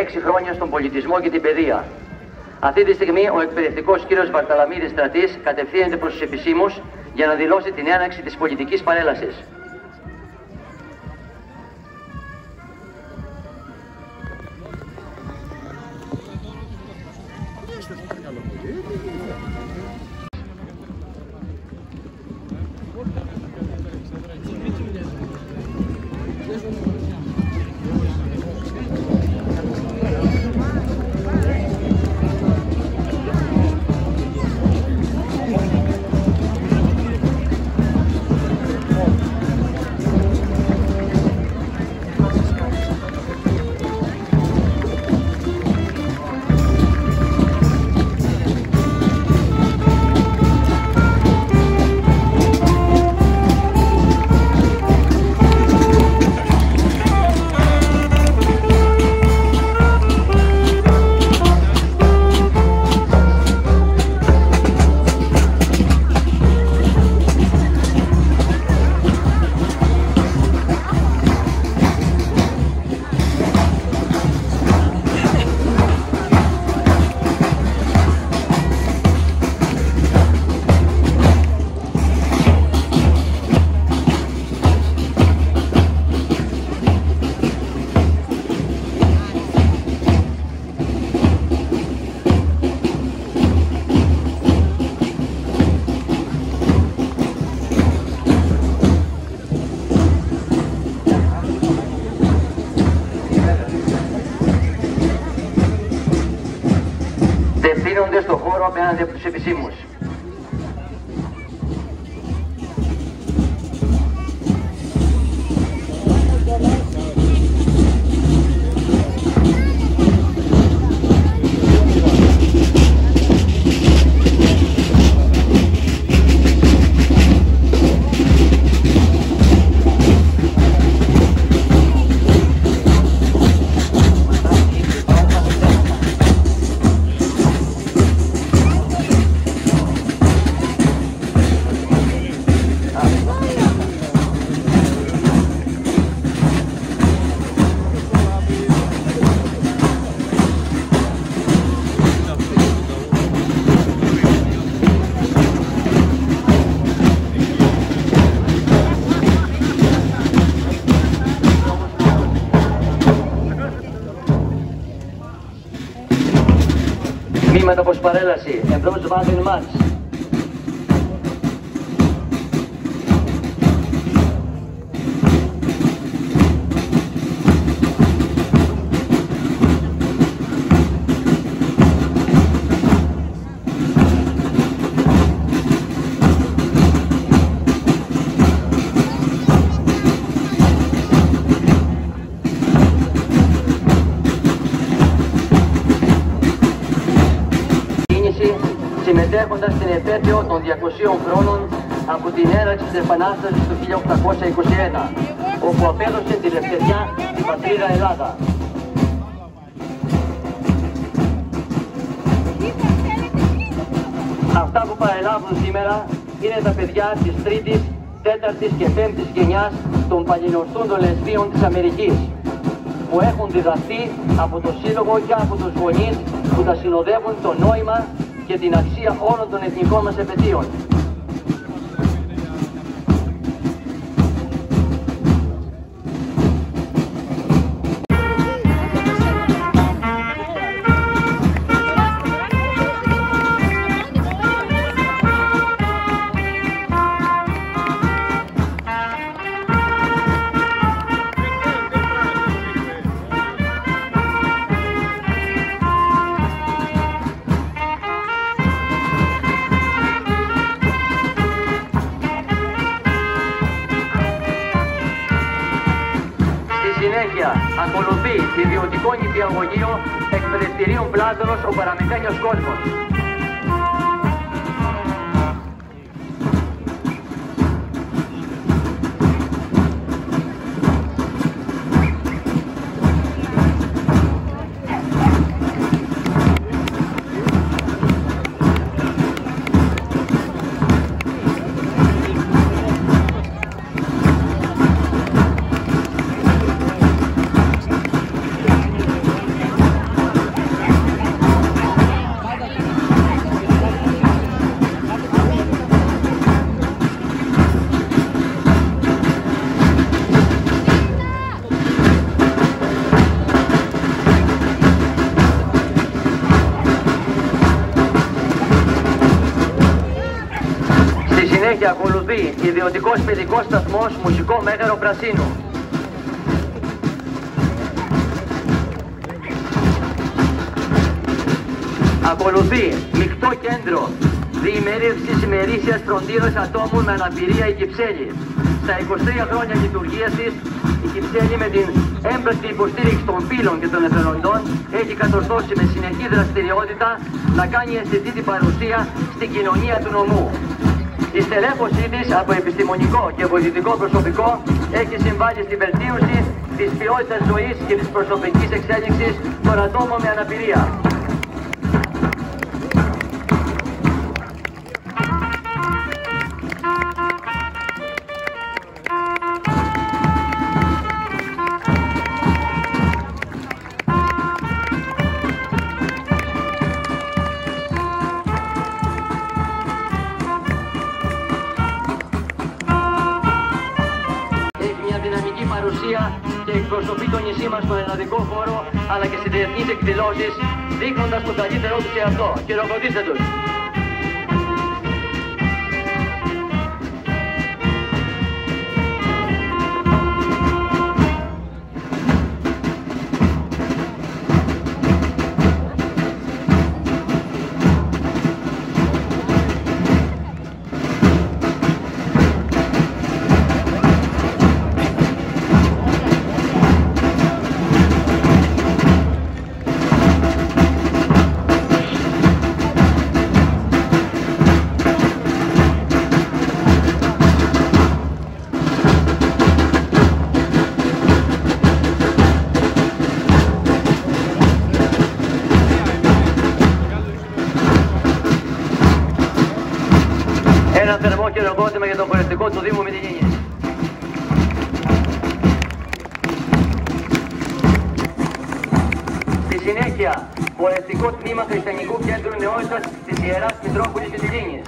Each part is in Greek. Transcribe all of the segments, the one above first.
6 χρόνια στον πολιτισμό και την παιδεία. Αυτή τη στιγμή ο εκπαιδευτικός κ. Βαρταλαμίδης Στρατής κατευθύνεται προς τους επισήμους για να δηλώσει την έναρξη της πολιτικής παρέλασης. Διευθύνονται στον χώρο απέναντι από τους επισήμους. Βήματα προς παρέλαση, εμπρός βάδιν μάτς. Συμμετέχοντας στην επέτειο των 200 χρόνων από την έναρξη της Επανάστασης του 1821, όπου απέδωσε τη ελευθεριά στην πατρίδα Ελλάδα. Αυτά που παρελάβουν σήμερα είναι τα παιδιά της 3ης, 4ης και 5ης γενιάς των παλινορθούντων λεσβίων της Αμερικής, που έχουν διδαχθεί από το Σύλλογο και από τους γονείς που τα συνοδεύουν το νόημα και την αξία όλων των εθνικών μας επετείων. Ακολουθεί ιδιωτικό νηπιαγωγείο εκπαιδευτηρίων Πλάτωνος ο παραμυθένιος κόσμος. συνέχεια ακολουθεί ιδιωτικός παιδικός σταθμός Μουσικό Μέγαρο Πρασίνου. Ακολουθεί μεικτό κέντρο διημερεύσης ημερήσιας φροντίδας ατόμων με αναπηρία η Κυψέλη. Στα 23 χρόνια λειτουργίας της, η Κυψέλη με την έμπρακτη υποστήριξη των φίλων και των εθελοντών έχει κατορθώσει με συνεχή δραστηριότητα να κάνει αισθητή την παρουσία στην κοινωνία του νομού. Η στελέχωσή της από επιστημονικό και βοηθητικό προσωπικό έχει συμβάλει στη βελτίωση της ποιότητας ζωής και της προσωπικής εξέλιξης των ατόμων με αναπηρία. Και εκπροσωπεί το νησί μας στον ελλαδικό χώρο αλλά και στις διεθνείς εκδηλώσεις, δείχνοντας το καλύτερό του σε αυτό. Χειροκροτήστε τους. Ένα θερμό χειροκρότημα για τον χωριστικό του Δήμου Μυτιλήνης. Στη συνέχεια, χωριστικό τμήμα Χριστιανικού Κέντρου Νεότητας της Ιεράς Μητρόπολης Μυτιλήνης.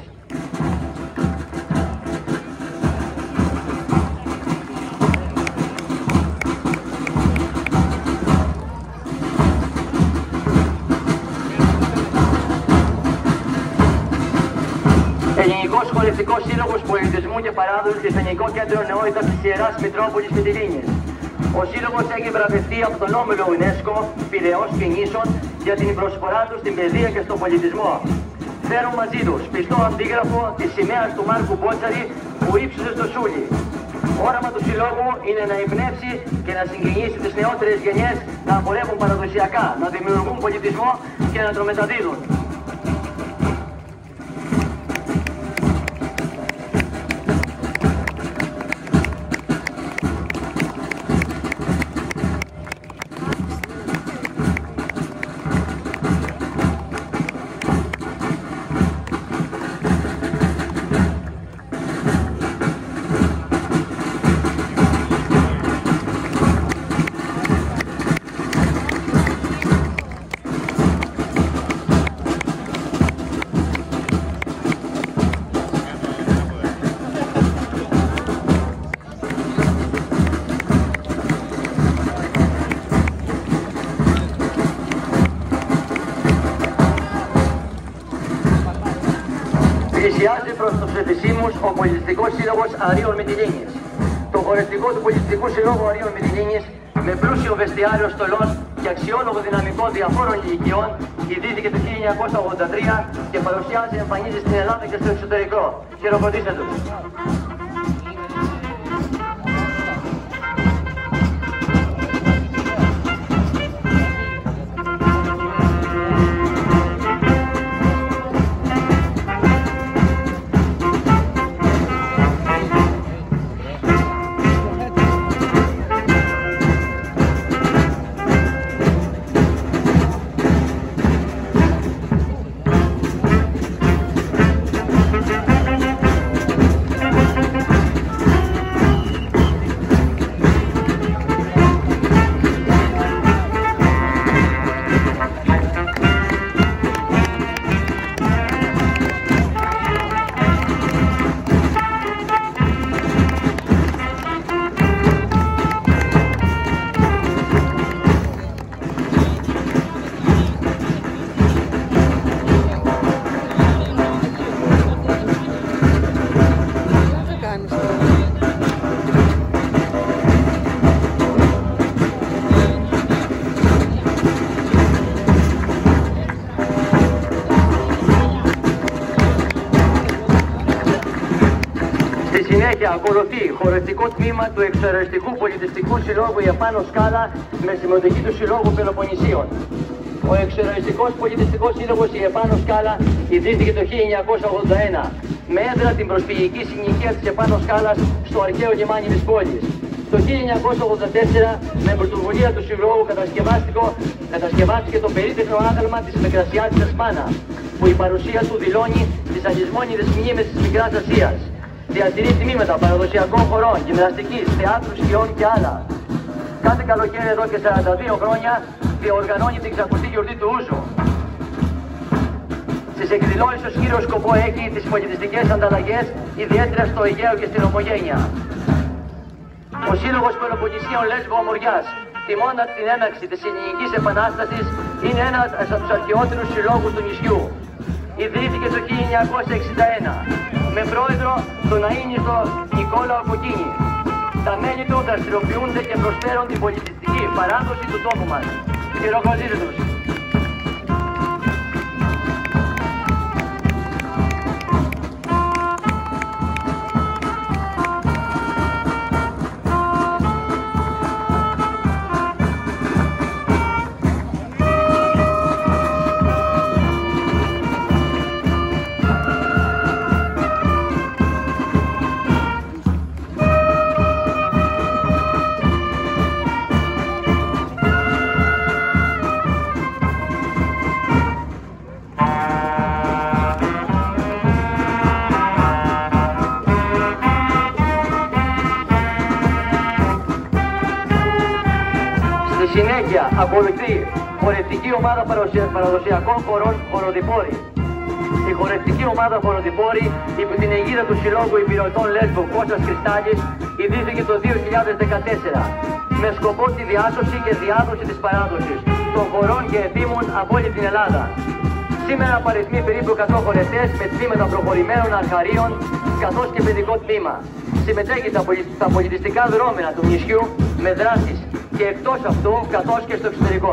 Ελληνικός Χωριστικός Σύλλογος Πολιτισμού και Παράδοσης και Χριστιανικό Κέντρο Νεότητας της Ιεράς Μητρόπολης Μυτιλήνης. Ο Σύλλογος έχει βραβευτεί από τον Όμιλο UNESCO Πειραιώς και Νήσων για την προσφορά του στην παιδεία και στον πολιτισμό. Φέρουν μαζί τους πιστό αντίγραφο της σημαίας του Μάρκου Μπότσαρη που ύψωσε στο Σούλι. Όραμα του Συλλόγου είναι να εμπνεύσει και να συγκινήσει τις νεότερες γενιές να απολεύουν παραδοσιακά, να δημιουργούν πολιτισμό και να τον μεταδίδουν. Πλησιάζει προς τους επισήμους ο Πολιτιστικός Σύλλογος Αρίων Μυτιλήνης. Το χωριστικό του Πολιτιστικού Συλλόγου Αρίων Μυτιλήνης, με πλούσιο βεστιάριο στολών και αξιόλογο δυναμικό διαφόρων ηλικιών, ιδρύθηκε το 1983 και παρουσιάζει εμφανίσεις στην Ελλάδα και στο εξωτερικό. Χειροκροτήστε τους. συνέχεια ακολουθεί χορευτικό τμήμα του Εξωαιρετικού Πολιτιστικού Συλλόγου η Επάνω Σκάλα με συμμετοχή του Συλλόγου Πελοποννησίων. Ο Εξωαιρετικός Πολιτιστικός Σύλλογος η Επάνω Σκάλα ιδρύθηκε το 1981 με έδρα την προσφυγική συνοικία της Επάνω Σκάλας στο αρχαίο λιμάνι της πόλης. Το 1984 με πρωτοβουλία του Συλλόγου κατασκευάστηκε το περίτεχνο άγαλμα της Μικρασιάτισσας Μάνα, που η παρουσία του δηλώνει τις αλυσμόνιδες μνήμες της Μικράς Ασίας. Διατηρεί τμήματα παραδοσιακών χορών, γυμναστικής, θεάτρου, σκιών και άλλα. Κάθε καλοκαίρι εδώ και 42 χρόνια διοργανώνει την ξακουστή γιορτή του Ούζου. Στις εκδηλώσεις ως κύριο σκοπό έχει τις πολιτιστικές ανταλλαγές, ιδιαίτερα στο Αιγαίο και στην Ομογένεια. Ο Σύλλογος Πελοποννησίων Λέσβου Ομοριάς, τιμώνα την έναρξη της Ελληνικής Επανάστασης, είναι ένας από τους αρχαιότερους συλλόγους του νησιού. Ιδρύθηκε το 1961 με πρόεδρο τον αείμνηστο Νικόλαο Κοκκίνη. Τα μέλη του δραστηριοποιούνται και προσφέρουν την πολιτιστική παράδοση του τόπου μας. Χειροκροτείτε τους. Συνέχεια ακολουθεί χορευτική ομάδα παραδοσιακών χορών Χοροδηπόρη. Η χορευτική ομάδα Χοροδηπόρη, υπό την αιγίδα του Συλλόγου Υπηρετών Λέσβου Κώστας Κρυστάλλης, ιδρύθηκε το 2014 με σκοπό τη διάσωση και διάδοση της παράδοσης των χορών και επίμων από όλη την Ελλάδα. Σήμερα απαριθμεί περίπου 100 χορευτές με τμήματα προχωρημένων αρχαρίων καθώς και παιδικό τμήμα. Συμμετέχει στα πολιτιστικά δρόμενα του νησιού με δράσεις και εκτός αυτού καθώς και στο εξωτερικό.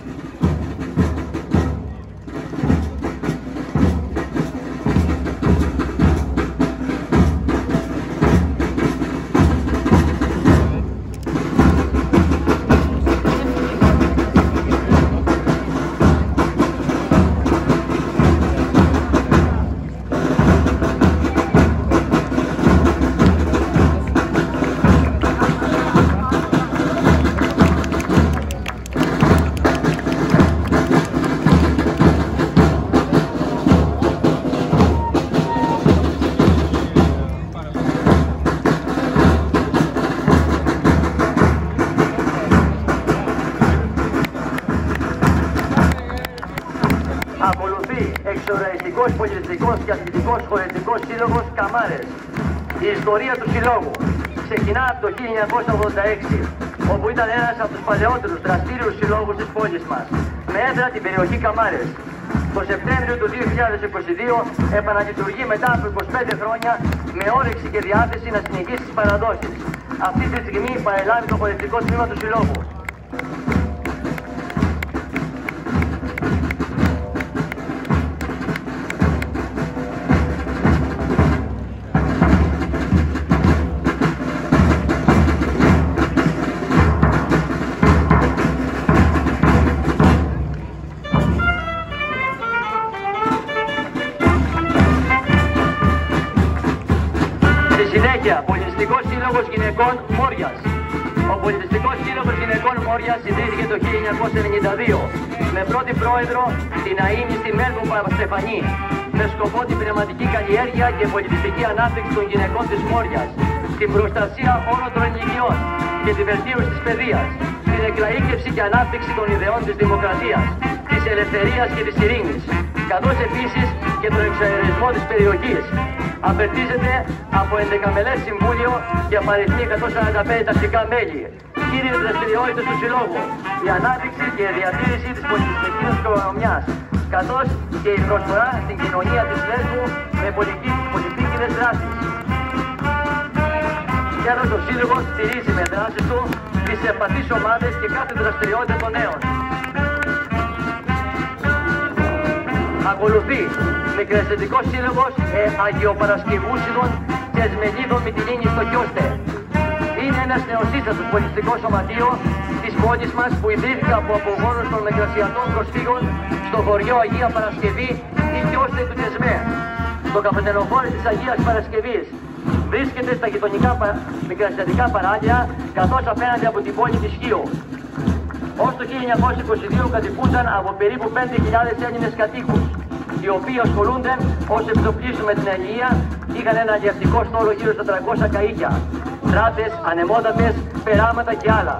Ακολουθεί Εξωαιρετικός Πολιτιστικός και Αθλητικός Χορευτικός Σύλλογος Καμάρες. Η ιστορία του συλλόγου ξεκινά από το 1986, όπου ήταν ένας από τους παλαιότερους δραστήριους συλλόγους της πόλης μας, με έδρα την περιοχή Καμάρες. Το Σεπτέμβριο του 2022 επαναλειτουργεί μετά από 25 χρόνια με όρεξη και διάθεση να συνεχίσει τις παραδόσεις. Αυτή τη στιγμή παρελάβει το χορευτικό τμήμα του συλλόγου. Συνέχεια, Πολιτιστικός Σύλλογος Γυναικών Μόριας. Ο Πολιτιστικός Σύλλογος Γυναικών Μόριας ιδρύθηκε το 1992 με πρώτη πρόεδρο την αείμνηστη Μέλβου Παπαστεφανή, με σκοπό την πνευματική καλλιέργεια και πολιτιστική ανάπτυξη των γυναικών της Μόριας, την προστασία όλων των ηλικιών και τη βελτίωση της παιδείας, την εκλαΐκευση και ανάπτυξη των ιδεών της δημοκρατίας, της ελευθερίας και της ειρήνης, καθώς επίσης και τον εξαερισμό της περιοχής. Απαιτίζεται από 11 μελές συμβούλιο και απαριθμεί 145 τακτικά μέλη. Κύριες δραστηριότητες του Συλλόγου: η ανάπτυξη και η διατήρηση της πολιτιστικής κληρονομιάς, καθώς και η προσφορά στην κοινωνία της Λέσβου με πολυεπίπεδες δράσεις. Τέλος, ο Σύλλογος στηρίζει με δράσεις του τις ευπαθείς ομάδες και κάθε δραστηριότητα των νέων. Ακολουθεί Μικροαισθητικός Σύλλογος Αγιοπαρασκευούσιδων και Εσμελίδων Μυτιλήνης στο Κιώστε. Είναι ένας νεοσύστατος πολιτιστικό σωματείο της πόλης μας που ιδρύθηκε από απογόνους των Μικρασιατών προσφύγων στο χωριό Αγία Παρασκευή ή Κιώστε του Κεσμέ, στο καφετενοφόρο της Αγίας Παρασκευής. Βρίσκεται στα γειτονικά μικρασιατικά παράλια, καθώς απέναντι από την πόλη της Χίου. Ως το 1922 κατοικούνταν από περίπου 5.000 Έλληνες κατοίκους, οι οποίοι ασχολούνται ως επιτοπλίστων με την αλληλεία, είχαν ένα αλλιευτικό στόλο γύρω στα 300 καΐκια, τράτες, ανεμότατες, περάματα και άλλα.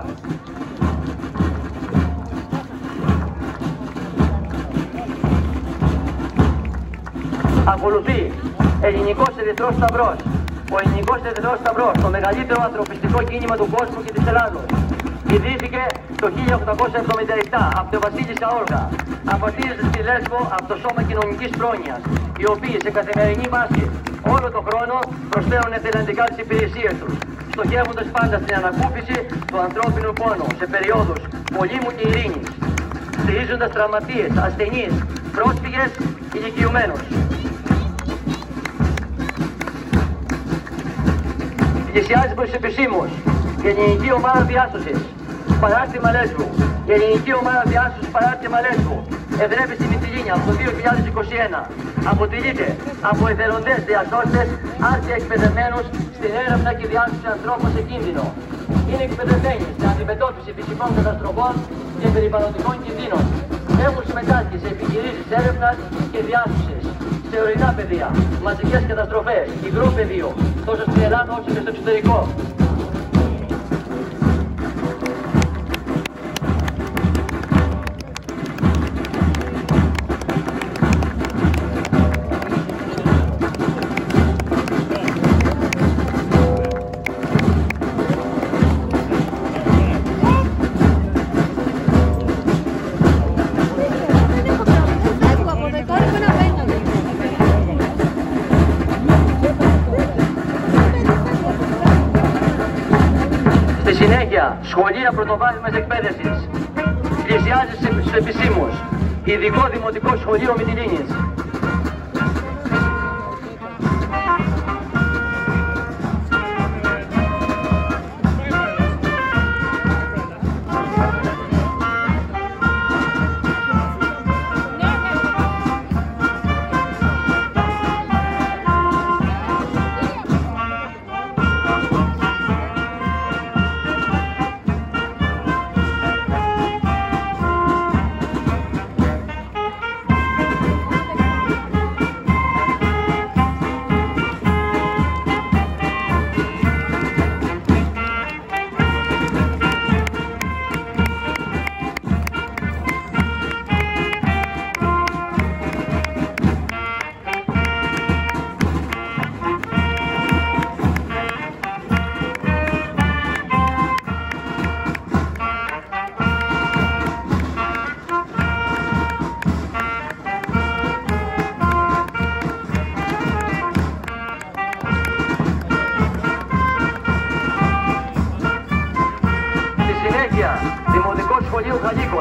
Ακολουθεί Ελληνικός Ερυθρός Σταυρός. Ο Ελληνικός Ερυθρός Σταυρός, το μεγαλύτερο ανθρωπιστικό κίνημα του κόσμου και της Ελλάδος, ιδρύθηκε το 1877 από τον Βασίλη Σαόργα. Απαρτίζεται στη Λέσβο από το Σώμα Κοινωνικής Πρόνοιας, οι οποίοι σε καθημερινή βάση όλο τον χρόνο προσφέρουν εθελοντικά τις υπηρεσίες τους, στοχεύοντας πάντα στην ανακούφιση του ανθρώπινου πόνου σε περιόδους πολέμου και ειρήνης, στηρίζοντας τραυματίες, ασθενείς, πρόσφυγες, ηλικιωμένους. Πλησιάζει προς επισήμως η Ελληνική Ομάδα Διάσωσης, παράρτημα Λέσβου. Η Ελληνική Ομάδα Διάσωσης, παράρτημα Λέσβου, εδρεύει στη Μυτιλήνη από το 2021. Αποτελείται από εθελοντές διασώστες, άρτια εκπαιδευμένους στην έρευνα και διάσωση ανθρώπων σε κίνδυνο. Είναι εκπαιδευμένοι στην αντιμετώπιση φυσικών καταστροφών και περιβαλλοντικών κινδύνων. Έχουν συμμετάσχει σε επιχειρήσεις έρευνας και διάσωσης, σε ορεινά πεδία, μαζικές καταστροφές, υγρό πεδίο, τόσο στην Ελλάδα όσο και στο εξωτερικό. Σχολεία πρωτοβάθμιας εκπαίδευσης. Πλησιάζει στους επισήμους. Ειδικό Δημοτικό Σχολείο Μυτιλήνης. Δημοτικό Σχολείο Χαλίκων.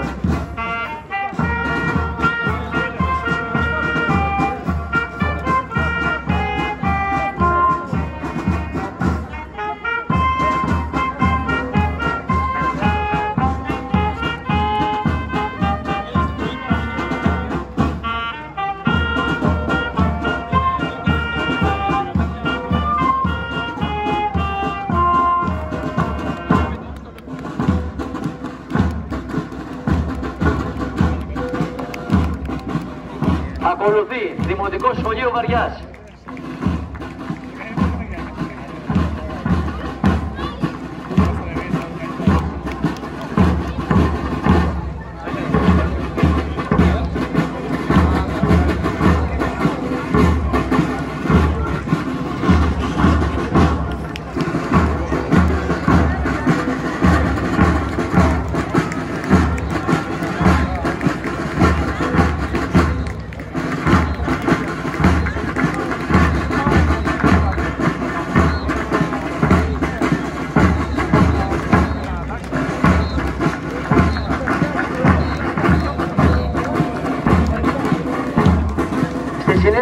Ακολουθεί Δημοτικό Σχολείο Βαριάς.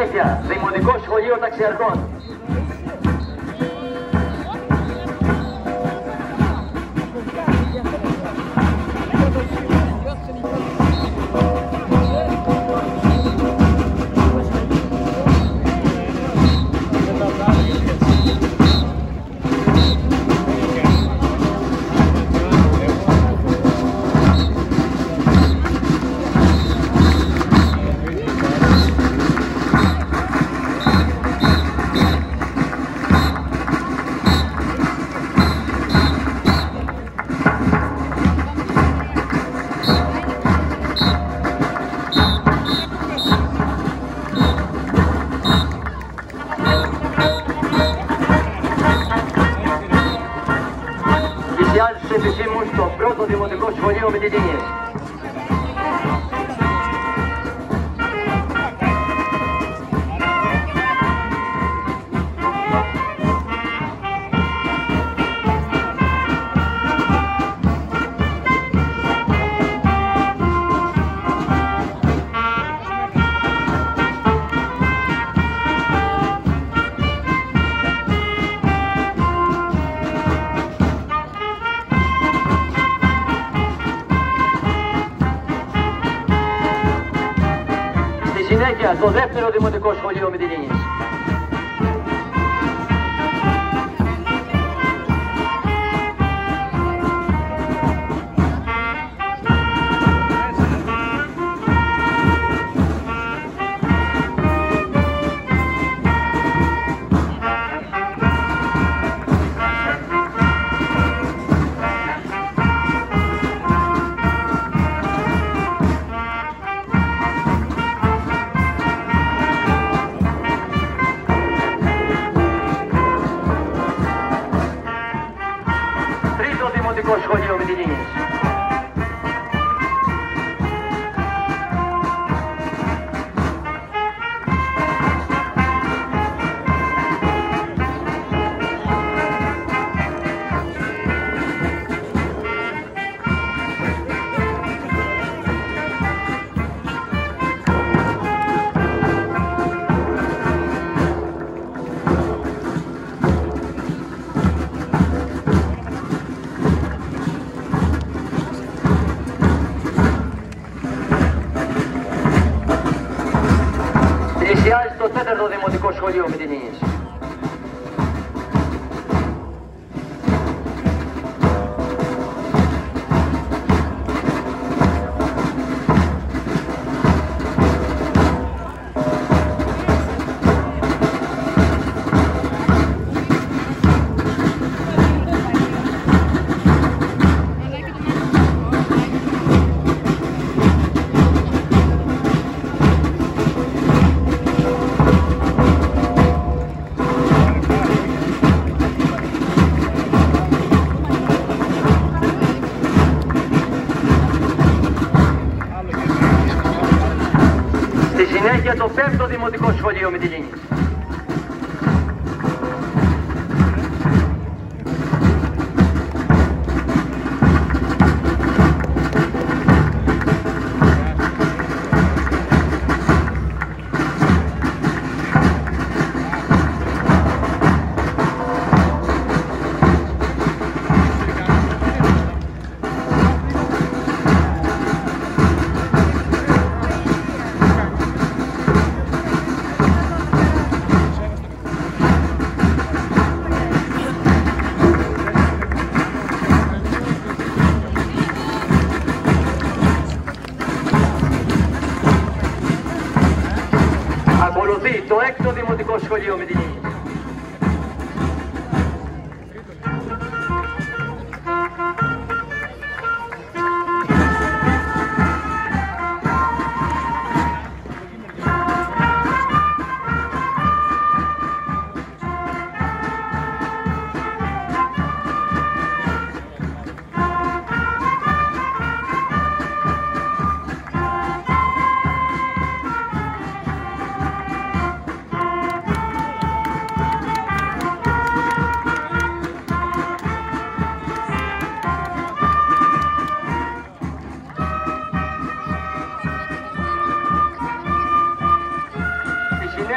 συνέχεια, Δημοτικό Σχολείο Ταξιαρχών. Στους επισήμους στο πρώτο Δημοτικό Σχολείο Μητυλίνης. Συνέχεια, το δεύτερο Δημοτικό Σχολείο Μητυλίνης. Δημοτικό Σχολείο Μητυλίνης. Πλησιάζει το τέταρτο Δημοτικό Σχολείο Μητυλίνης. Στη συνέχεια το πέμπτο Δημοτικό Σχολείο Μητυλίνης. Ακολουθεί το έκτο Δημοτικό Σχολείο Μητυλίνης.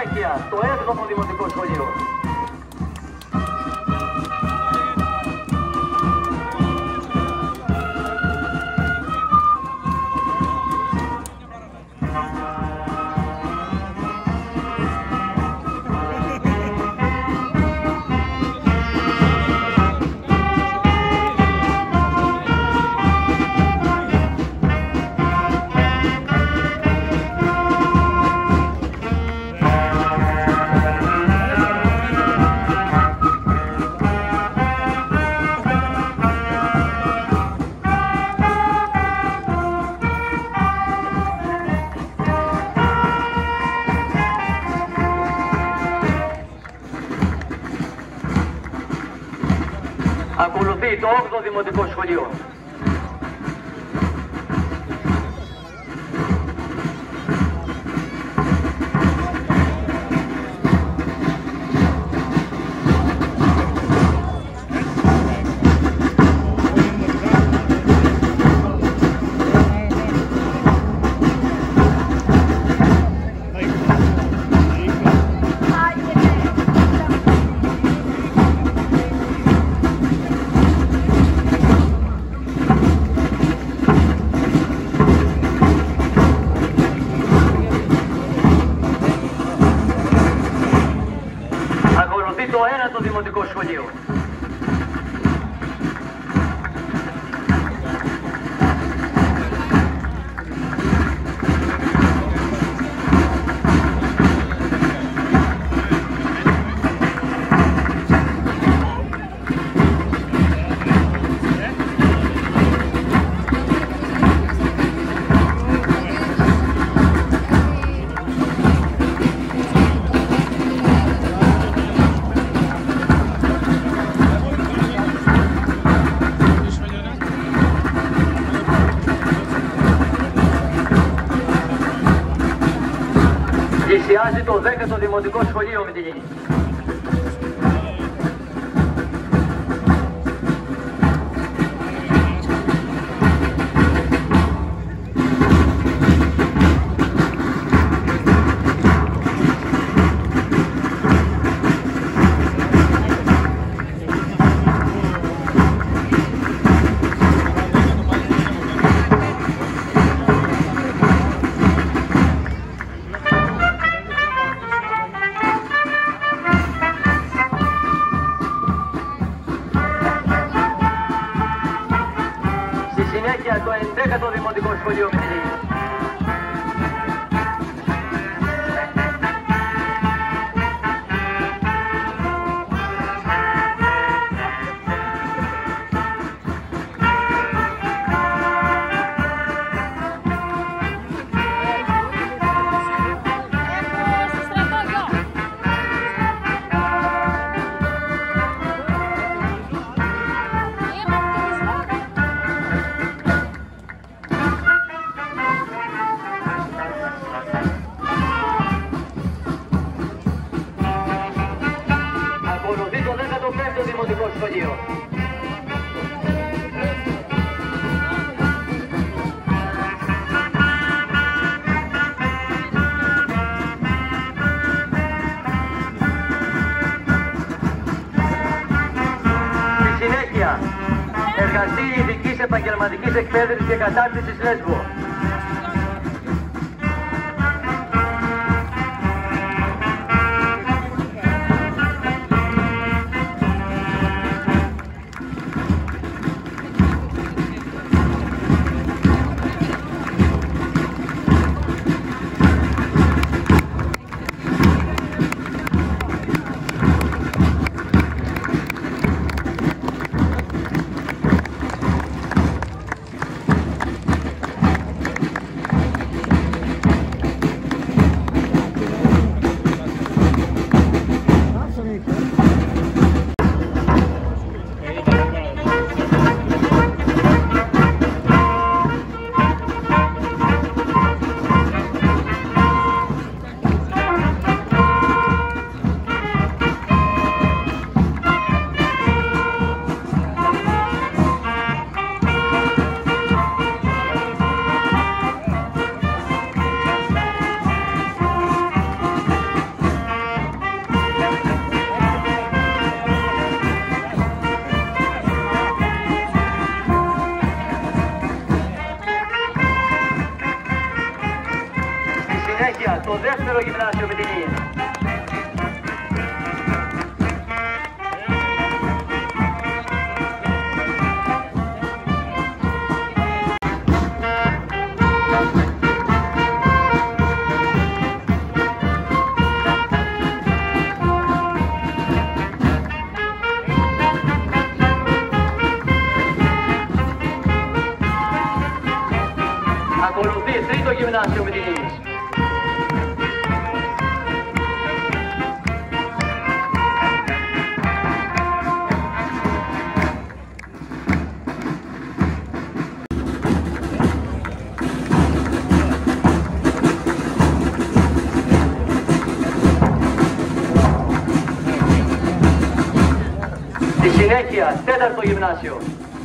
συνέχεια το 7ο Δημοτικό Σχολείο. Ακολουθεί το 8ο Δημοτικό Σχολείο. Το 9ο Δημοτικό Σχολείο. Πλησιάζει το 10ο Δημοτικό Σχολείο Μυτιλήνη. Συνέχεια το 11ο Δημοτικό Σχολείο Μυτιλήνη. Ακολουθεί το 15ο Δημοτικό Σχολείο. Στη συνέχεια, Εργαστήριο Ειδικής Επαγγελματικής Εκπαίδευσης και Κατάρτισης Λέσβο. Στη συνέχεια, τέταρτο γυμνάσιο.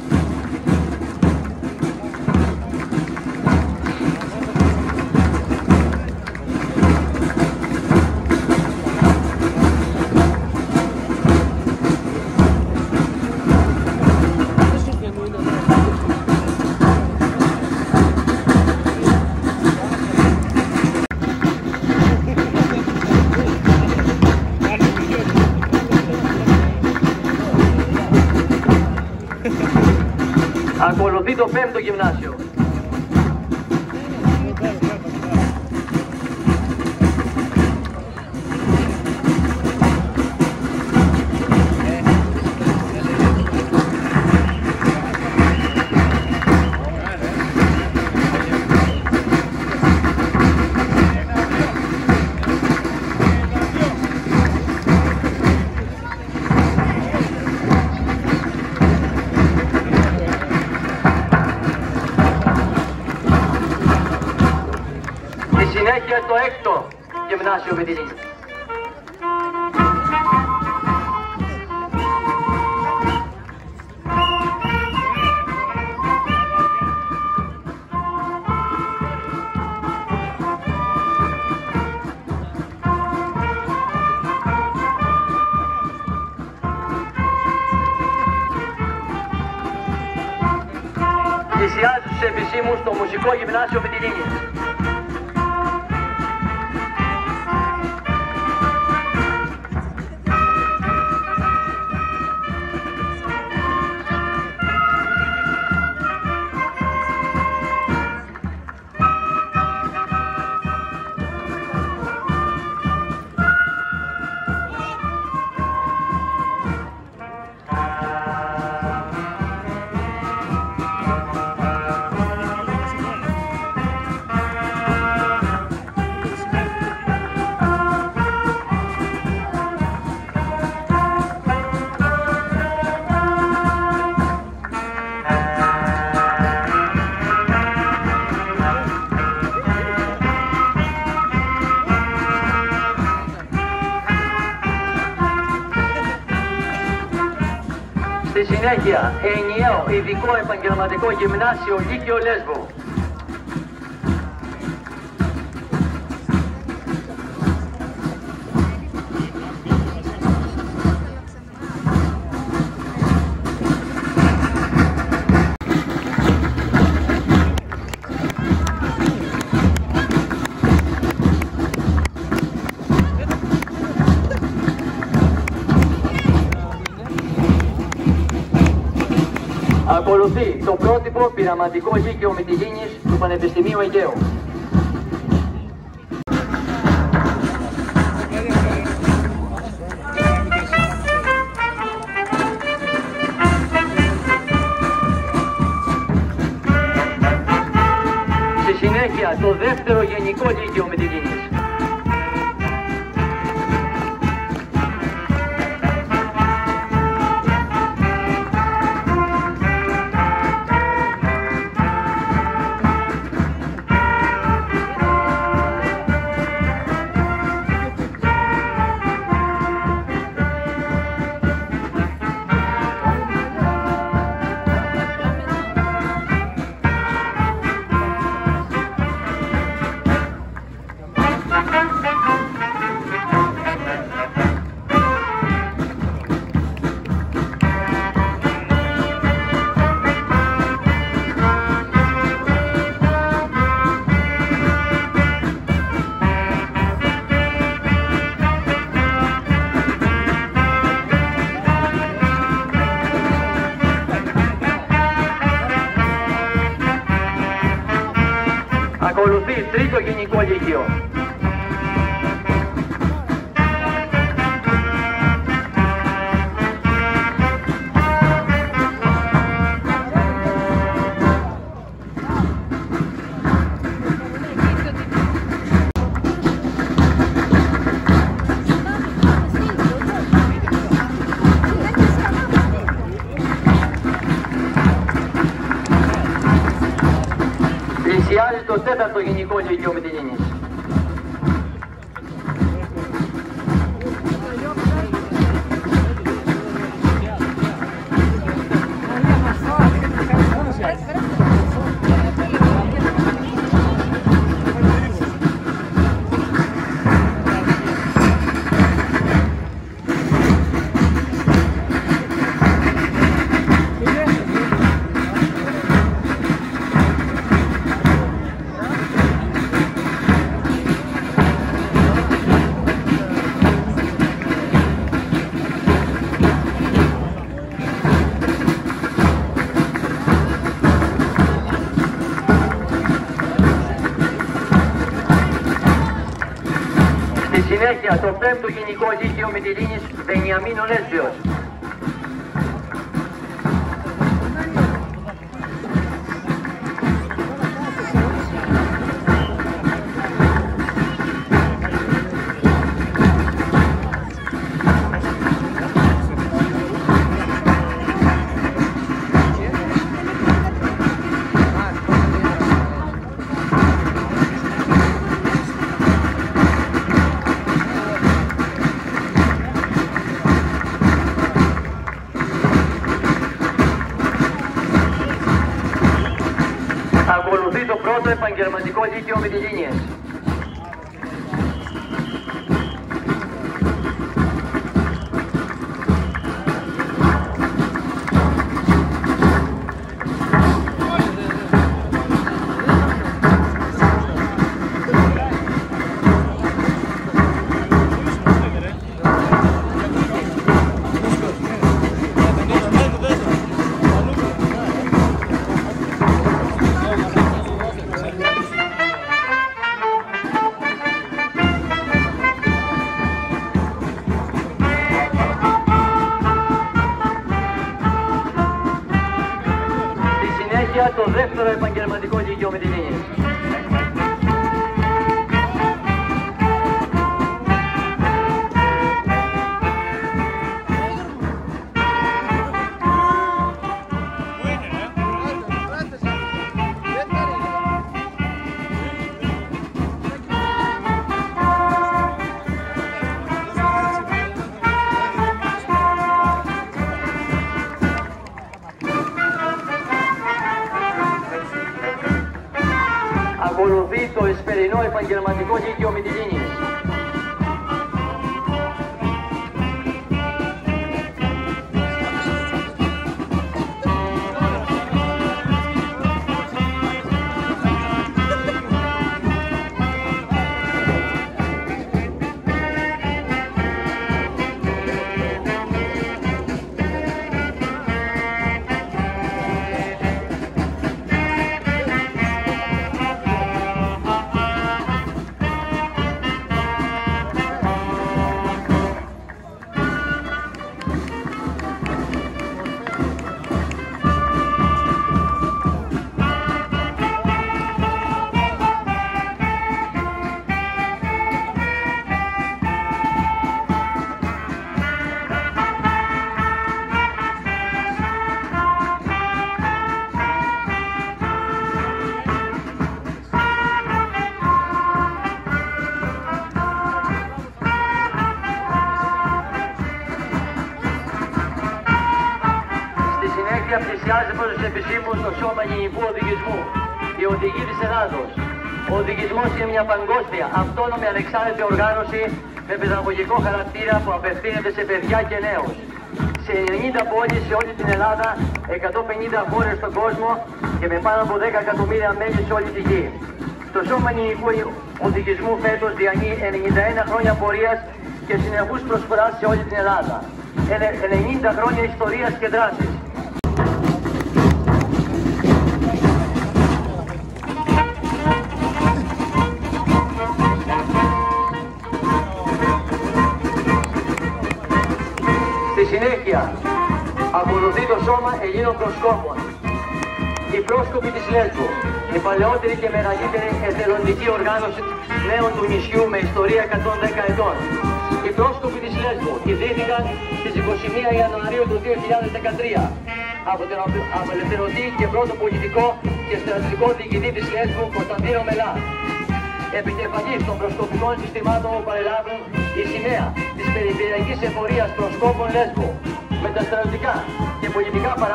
Ακολουθεί το πέμπτο γυμνάσιο. Συνέχεια το έκτο γυμνάσιο Μυτιλήνης. Πλησιάζει στους επισήμους στο μουσικό γυμνάσιο Μυτιλήνης. Στη συνέχεια, ενιαίο ειδικό επαγγελματικό γυμνάσιο Λύκειο Λέσβου. Ακολουθεί το πρότυπο πειραματικό Λύκειο Μυτιλήνης του Πανεπιστημίου Αιγαίου. Στη συνέχεια το δεύτερο γενικό Λύκειο Μυτιλήνης. Ακολουθεί τρίτο γενικό λύκειο. Πλησιάζει το τέταρτο γενικό λύκειο Μυτιλήνης. 5ο Γενικό Λύκειο Μυτιλήνης Βενιαμίνου Λέσβιος. Ακολουθεί το πρώτο επαγγελματικό λύκειο Μυτιλήνιες. Το δεύτερο επαγγελματικό λύκειο Μυτιλήνης. Ακολουθεί το εσπερινό επαγγελματικό λύκειο Μυτιλήνης. Πλησιάζει προς τους επισήμους το Σώμα Γενικού Οδηγισμού, η Οδηγοί της Ελλάδος. Ο οδηγισμός είναι μια παγκόσμια, αυτόνομη, ανεξάρτητη οργάνωση με παιδαγωγικό χαρακτήρα που απευθύνεται σε παιδιά και νέους. Σε 90 πόλεις σε όλη την Ελλάδα, 150 χώρες στον κόσμο και με πάνω από 10 εκατομμύρια μέλη σε όλη τη γη. Το Σώμα Γενικού Οδηγισμού φέτος διανύει 91 χρόνια πορείας και συνεχούς προσφοράς σε όλη την Ελλάδα. 90 χρόνια ιστορίας και δράσης. Στη συνέχεια, ακολουθεί το Σώμα Ελλήνων Προσκόπων. Οι πρόσκοποι της Λέσβου, η παλαιότερη και μεγαλύτερη εθελοντική οργάνωση νέων του νησιού με ιστορία 110 ετών. Οι πρόσκοποι της Λέσβου ιδρύθηκαν στις 21 Ιανουαρίου του 2013 από τον απελευθερωτή και πρώτο πολιτικό και στρατιωτικό διοικητή της Λέσβου Κωνσταντίνο Μελά. Επικεφαλής των προσκοπικών συστημάτων που παρελάβουν η σημαία της Περιφερειακής Εφορίας Προσκόπων Λέσβου με τα στρατιωτικά και πολιτικά παράδειγμα.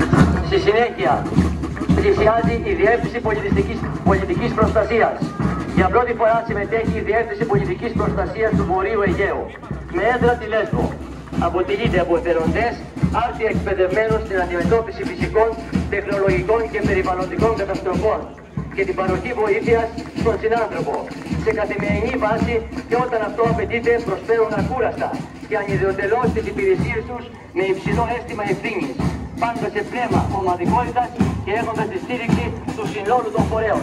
Συνέχεια, πλησιάζει η Διεύθυνση Πολιτικής Προστασίας Για πρώτη φορά συμμετέχει η Διεύθυνση Πολιτικής Προστασίας του Βορείου Αιγαίου με έδρα τη Λέσβο. Αποτελείται από εθελοντές άρτια εκπαιδευμένους στην αντιμετώπιση φυσικών, τεχνολογικών και περιβαλλοντικών καταστροφών και την παροχή βοήθειας στον συνάνθρωπο. Σε καθημερινή βάση και όταν αυτό απαιτείται προσφέρουν ακούραστα και ανιδιοτελώς τις υπηρεσίες τους με υψηλό αίσθημα ευθύνης, πάντα σε πνεύμα ομαδικότητας και έχοντας τη στήριξη του συνόλου των φορέων.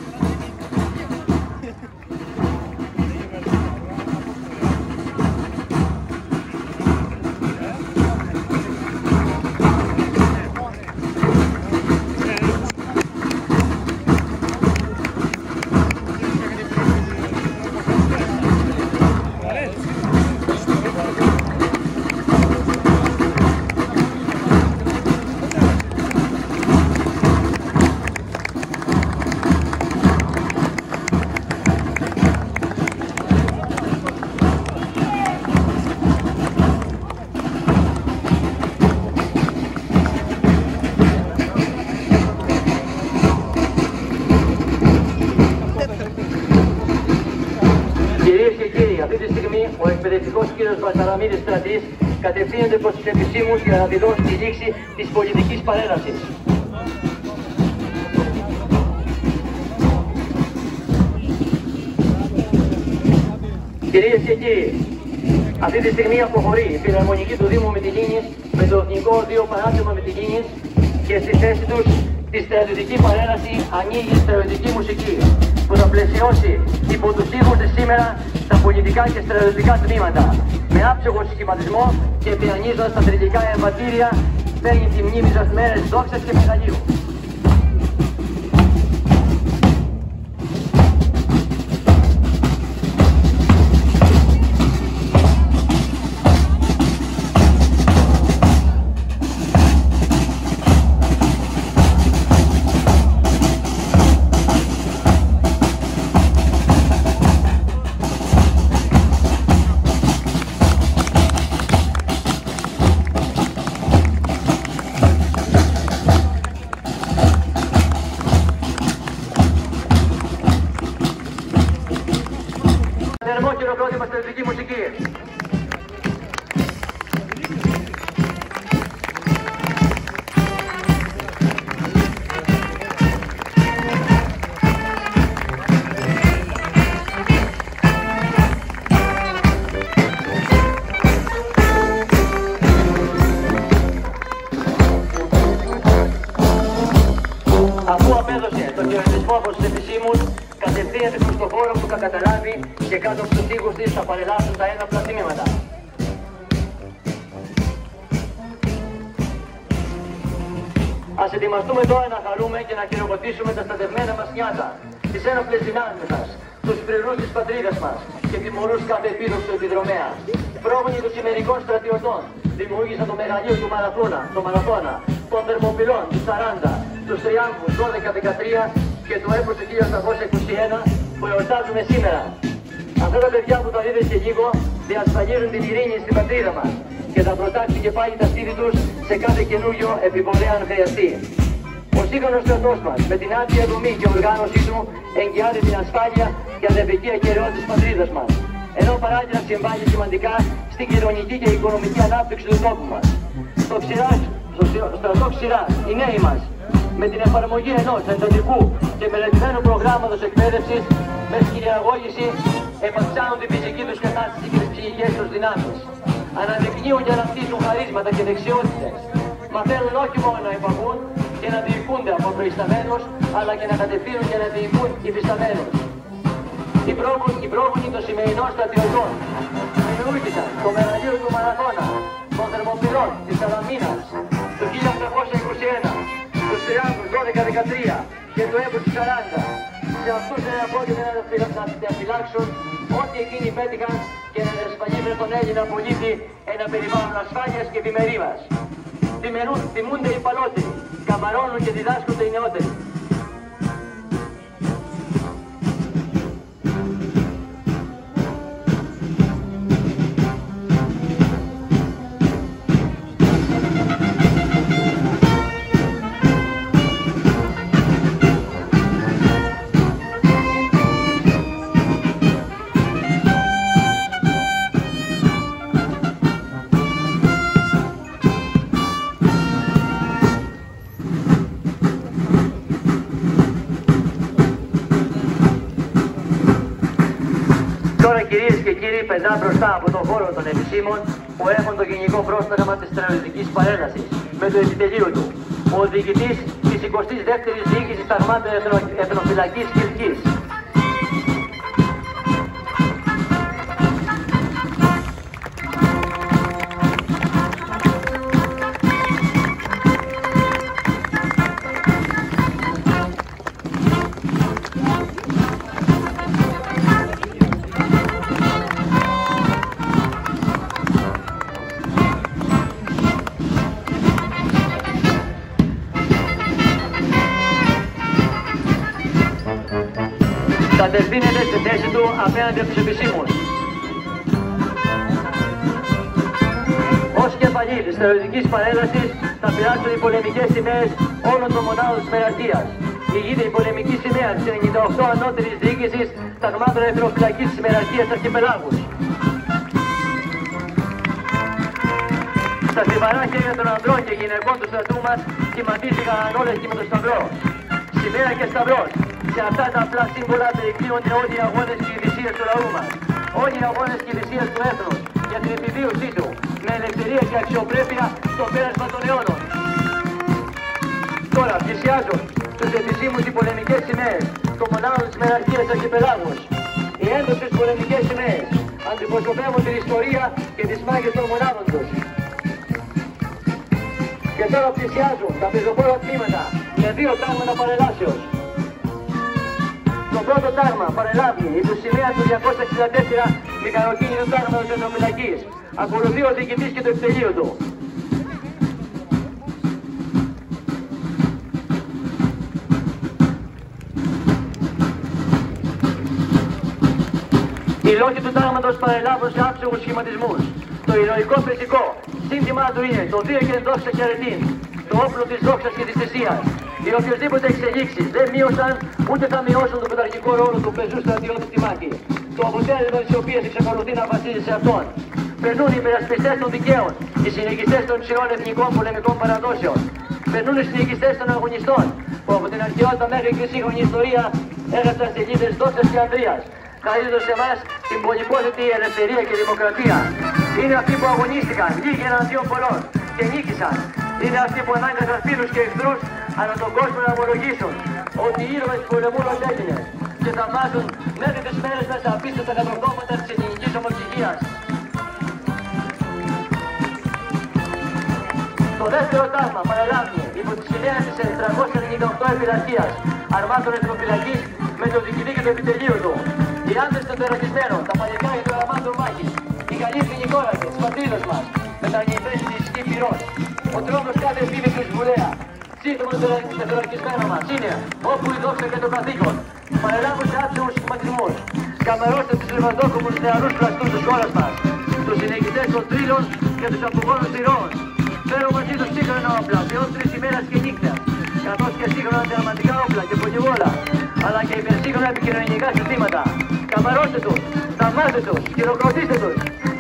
Αυτή τη στιγμή ο εκπαιδευτικός κύριος Βαρσαλαμίδης Στρατής κατευθύνεται προς τους επισήμους για να δηλώσει τη λήξη της πολιτικής παρέλασης. Κυρίες και κύριοι, αυτή τη στιγμή αποχωρεί η Φιλαρμονική του Δήμου Μυτιλήνης με το Εθνικό Οδείο Παράδειγμα Μυτιλήνης και στη θέση τους τη στρατιωτική παρέλαση ανοίγει η στρατιωτική μουσική που θα πλαισιώσει υπό τους ήχους της σήμερα τα πολιτικά και στρατιωτικά τμήματα. Με άψογο σχηματισμό και πιανίζοντας τα θρηλυκά εμβατήρια παίρνει τη μνήμη σας μέρες δόξας και μεγαλείου. Θερμό χειροκρότημα στρατιωτική μουσική. Αφού απέδωσε τον χαιρετισμό από τους επισήμους, κατευθύνεται προς το χώρο που θα καταλάβει και κάτω από τους τοίχους της θα παρελάσουν τα ένοπλα τμήματα. Ας ετοιμαστούμε τώρα να χαρούμε και να χειροκροτήσουμε τα στρατευμένα μας νιάτα, τις ένοπλες δυνάμεις μας, τους πυρηνούς της πατρίδας μας και τιμωρούς κάθε επίδοξο επιδρομέα. Πρόγονοι των σημερικών στρατιωτών δημιούργησαν το μεγαλείο του Μαραθώνα, των Θερμοπυλών του 40, τους Τριάμβους 12-13 και του έπος του 1821 που εορτάζουμε σήμερα. Αυτά τα παιδιά που τα είδε και λίγο διασφαλίζουν την ειρήνη στην πατρίδα μας και θα προτάξει και πάλι τα στήθη τους σε κάθε καινούριο επιβολέα αν χρειαστεί. Ο σύγχρονος στρατός μας με την άτια δομή και οργάνωσή του εγγυάται την ασφάλεια και αδερφική ακεραιότητα της πατρίδας μας, ενώ παράλληλα συμβάλλει σημαντικά στην κοινωνική και οικονομική ανάπτυξη του τόπου μας. Στο στρατό Ξηράς, οι νέοι μας, με την εφαρμογή ενός εντατικού και μελετημένου προγράμματος εκπαίδευσης με σκυλιαγώγηση επαυξάνουν τη φυσική τους κατάσταση και τις ψυχικές τους δυνάμεις. Αναδεικνύουν και αναπτύσσουν χαρίσματα και δεξιότητες. Μαθαίνουν όχι μόνο να υπακούν και να διοικούνται από προϊσταμένους, αλλά και να κατευθύνουν και να διοικούν υφισταμένους. Οι πρόγονοι των σημερινών στρατιωτών δημιούργησαν το μεγαλείο του Μαραθώνα, των Θερμοπυλών, της Σαλαμίνας, το 1821, τους Τριάμβους 12-13 και το έπος του 40. Σε αυτούς εναπόκειται να διαφυλάξουν ό,τι εκείνοι πέτυχαν και να διασφαλίσουν τον Έλληνα πολίτη ένα περιβάλλον ασφάλειας και ευημερίας. Τιμούνται οι παλαιότεροι, καμαρώνουν και διδάσκονται οι νεότεροι. Τώρα, κυρίες και κύριοι, πετά μπροστά από τον χώρο των επισήμων που έχουν το γενικό πρόσταγμα της στρατιωτικής παρέλασης με το επιτελείο του, ο διοικητής της 22ης Διοίκησης Ταγμάτων Εθνοφυλακής Κυρκής. Κατευθύνεται στη θέση του απέναντι από τους επισήμους. Ως κεφαλή της στρατιωτικής παρέλασης θα πειράξουν οι πολεμικές σημαίες όλων των μονάδων της μεραρχίας. Ηγείται η πολεμική σημαία της 98 Ανώτερης Διοίκησης Ταγμάτων Εθνοφυλακής της Μεραρχίας Αρχιπελάγους. Στα στιβαρά χέρια των ανδρών και γυναικών του στρατού μας σχηματίστηκαν όλες και με το σταυρό. Σημαία και σταυρός. Σε αυτά τα απλά σύμβολα περικλείονται όλοι οι αγώνες και οι θυσίες του λαού μας. Όλοι οι αγώνες και οι θυσίες του έθνους για την επιβίωσή του με ελευθερία και αξιοπρέπεια στο πέρασμα των αιώνων. Τώρα πλησιάζουν τους επισήμους οι πολεμικές σημαίες των μονάδων της Μεραρχίας Αρχιπελάγους. Οι έντοσες πολεμικές σημαίες αντιπροσωπεύουν την ιστορία και τις μάχες των μονάδων τους. Και τώρα πλησιάζουν τα πεζοπόρα τμήματα με 2 τάγματα παρελάσεως. Το πρώτο τάγμα παρελάβει η σημαία του 264 μηχανοκίνητου τάγματος Εθνοφυλακής. Ακολουθεί ο διοικητής και το επιτελείο του. Οι λόγοι του τάγματος παρελάβουν σε άψογους σχηματισμούς. Το ηρωικό πεζικό σύνθημά του είναι το Δία και δόξα και αρετήν, το όπλο της δόξας και της θυσίας. Οι οποιοσδήποτε εξελίξεις δεν μείωσαν ούτε θα μειώσουν τον πρωταρχικό ρόλο του πεζού στρατιώτη στη μάχη. Το αποτέλεσμα της οποίας εξακολουθεί να βασίζει σε αυτόν. Περνούν οι υπερασπιστές των δικαίων, οι συνεχιστές των ψηλών εθνικών πολεμικών παραδόσεων. Περνούν οι συνεχιστές των αγωνιστών, που από την αρχαιότητα μέχρι και τη σύγχρονη ιστορία έγραψαν σελίδες δόξας και ανδρείας, χαρίζοντας σε εμάς την πολυπόθετη ελευθερία και δημοκρατία. Είναι αυτοί που αγωνίστηκαν λίγοι εναντίον πολλών και νίκησαν. Είναι αυτοί που ανάγκασαν φίλους και εχθρούς ανά τον κόσμο να ομολογήσουν ότι οι ήρωες του πολεμού μας έγιναν και θαυμάζουν μέχρι τις μέρες μας απίστευτα κατορθώματα της ελληνικής ομοσπονδίας. Το δεύτερο τάγμα παραλάβει υπό τη σημαία της 398 επιλαρχίας αρμάτων εθνοφυλακής με το διοικητή και το επιτελείο του. Οι άντρες των τερακισμένων, τα παλικάρια των αρμάτων μάχης, οι καλοί φοινικόρακες της πατρίδας μας, με τα ανιβές της ισχύ πυρός. Ο τρόμος κάθε επίδειξης βουλέα, σύντομα των τερακισμένων μας, είναι όπου η δόξα και το καθήκον. Παρελάβουν σε άψογους σχηματισμούς. Καμερώστε τους λεβαντόκομους νεαρούς πλαστούς της χώρας μας, τους συνεχιστές των τρίλων και τους απογόνους ηρώων. Φέρουν μαζί τους σύγχρονα όπλα, ποιότητες ημέρας και νύχτας, καθώς και σύγχρονα τερματικά όπλα και πολυβόλα, αλλά και υπερσύγχρονα επικοινωνιακά συστήματα. Καμαρώστε τους, θαυμάστε τους, χειροκροτήστε τους.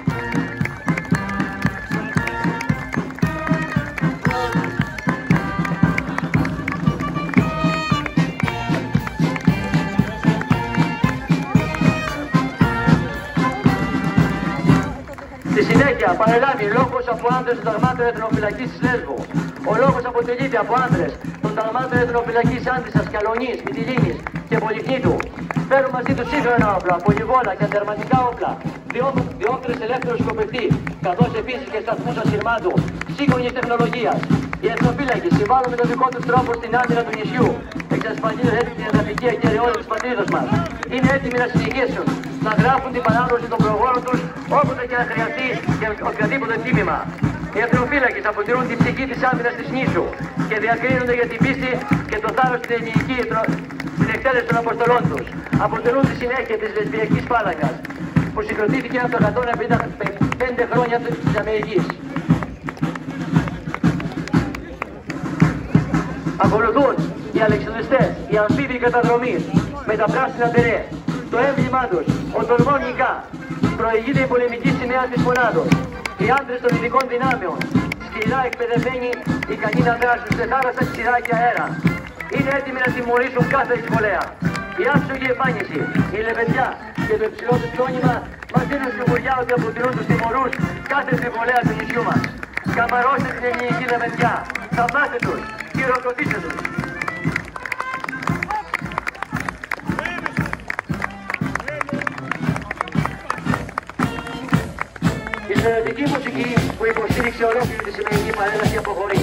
Στη συνέχεια παρελάβει λόγος από άντρες των ταγμάτων εθνοφυλακής της Λέσβου. Ο λόγος αποτελείται από άντρες των ταγμάτων εθνοφυλακής Άντισσας, Καλονής, Μυτιλήνης και Πολυχνήτου. Φέρουν μαζί τους σύγχρονα όπλα, πολυβόλα και αντερματικά όπλα, διόκτρες ελεύθερους σκοπευτή, καθώς επίσης και σταθμούς ασυρμάτου σύγχρονης τεχνολογίας. Οι εθνοφύλακοι συμβάλλουν με τον δικό τους τρόπο στην άμυνα του νησιού, εξασφαλίζοντας έτσι την εδαφική ακεραιότητα της πατρίδας μας. Είναι έτοιμοι να συνεχίσουν να γράφουν την παράδοση των προγόνων τους όποτε και να χρειαστεί και οποιαδήποτε τίμημα. Οι εθνοφύλακες αποτελούν την ψυχή της άμυνας της νήσου και διακρίνονται για την πίστη και το θάρρος στην ελληνική στην εκτέλεση των αποστολών τους. Αποτελούν τη συνέχεια της λεσβιακής φάλαγγας που συγκροτήθηκε από το 155 χρόνια της Αμερικής. Ακολουθούν οι Αλεξανδριστές, οι αμφίβοι καταδρομής με τα πράσινα μπερέ. Το έμβλημά τους, ο τολμών νικά, προηγείται η πολεμική σημαία της μονάδος. Οι άντρες των ειδικών δυνάμεων, σκληρά εκπαιδευμένοι, ικανοί να δράσουν σε θάλασσα, ξηρά και αέρα. Είναι έτοιμοι να τιμωρήσουν κάθε εισβολέα. Η άψογη εμφάνιση, η λεβεντιά, και το υψηλό του τόνιμα μας δίνουν σιγουριά ότι αποτελούν τους τιμωρούς κάθε συμβολέα του νησιού μας. Καμαρώστε την ελληνική λεβεντιά, θαυμάστε τους, χειροκροτήστε τους. Η στρατιωτική μουσική που υποστήριξε ολόκληρη τη σημερινή παρέλαση αποχωρεί.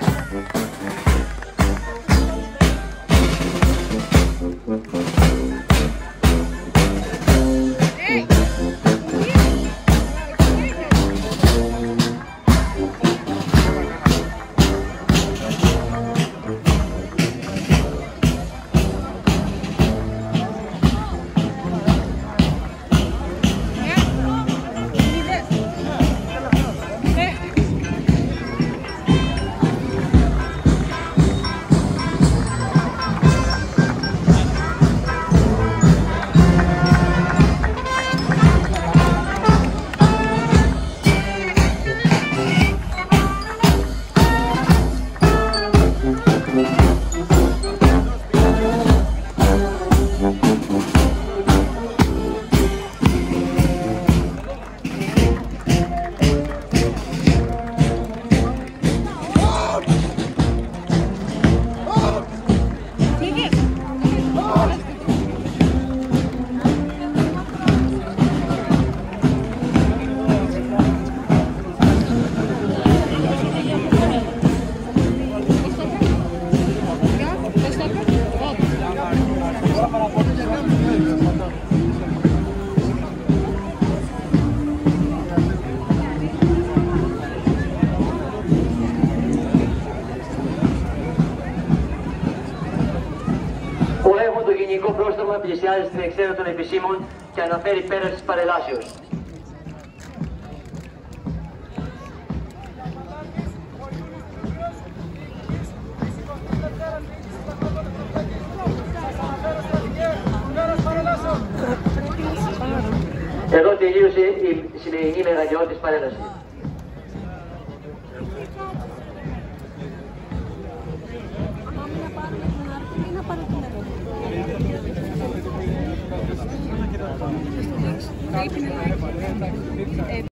Το γενικό πρόσταγμα πλησιάζει στην εξέδρα των επισήμων και αναφέρει πέρας της παρελάσεως. Εδώ τελείωσε η σημερινή μεγαλειώδης παρέλαση.